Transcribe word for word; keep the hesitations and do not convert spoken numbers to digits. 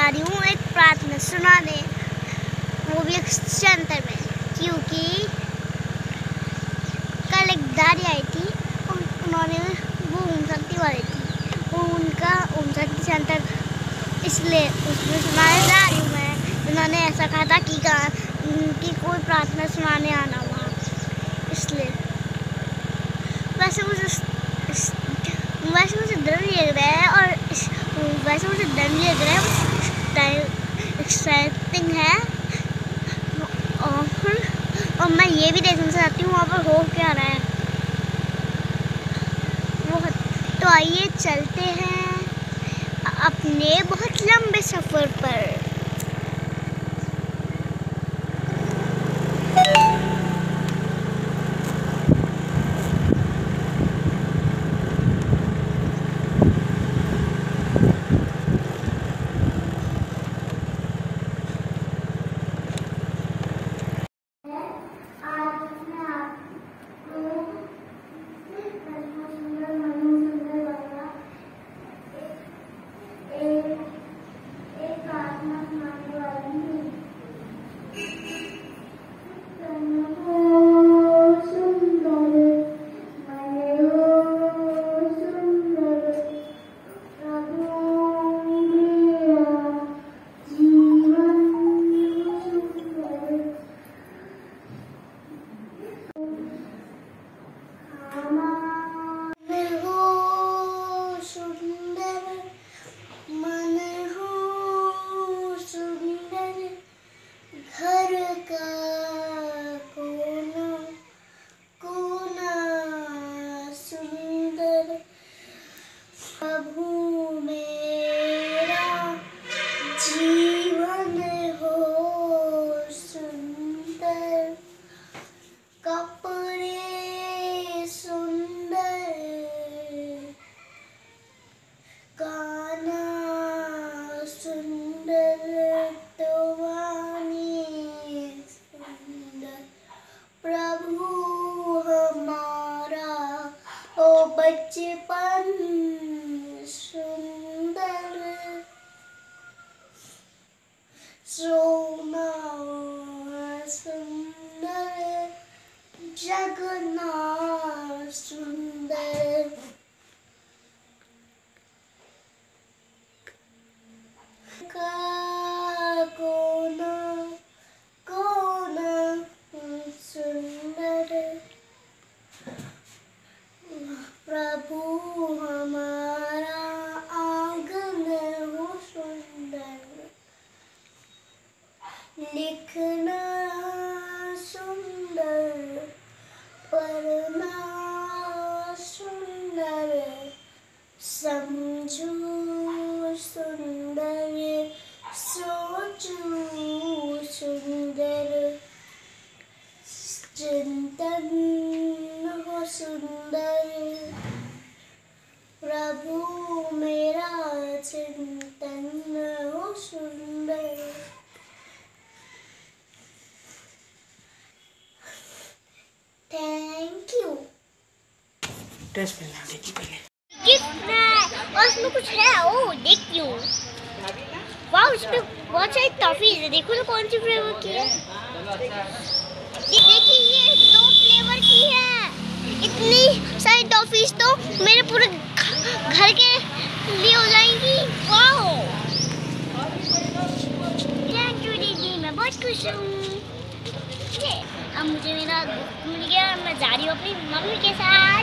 जा रही हूँ एक प्रार्थना सुनाने, वो भी एक सेंटर में, क्योंकि कल एक दादी आई थी और उन्होंने वो ओम शक्ति वाली थी, वो उनका ओम शक्ति सेंटर, इसलिए उसमें सुनाने जा रही हूँ मैं। उन्होंने ऐसा कहा था कि, कि कोई प्रार्थना सुनाने आना वहाँ, इसलिए वैसे मुझे वैसे मुझे डर लग रहा है और वैसे मुझे डर लग रहा है, एक्साइटिंग है और, और मैं ये भी देखना चाहती हूँ वहाँ पर हो क्या रहा है। वो तो आइए चलते हैं अपने बहुत लंबे सफ़र पर। बचपन सुंदर सोना सुंदर जगना सुंदर का कोना कोना सुंदर प्रभु हमारा आंगन हो सुंदर, लिखना सुंदर पढ़ना सुंदर, समझो सुंदर सोचो सुंदर, चिंतन हो सुंदर, प्रभु मेरा चिंतन हो सुंदर। Thank you. ड्रेस पहना देखी पहले। और उसमें कुछ है, ओ देखती हूँ। वाह, उसमें बहुत सारी टॉफीज है, देखो तो कौन सी फ्लेवर की है। देखिए ये दो फ्लेवर की है, इतनी सारी टॉफीज तो मेरे पूरे घर के लिए हो जाएंगी। वाह, थैंक यू दीदी, मैं बहुत खुश हूँ। अब मुझे मेरा गिफ्ट मिल गया, मैं जा रही हूँ अपनी मम्मी के साथ।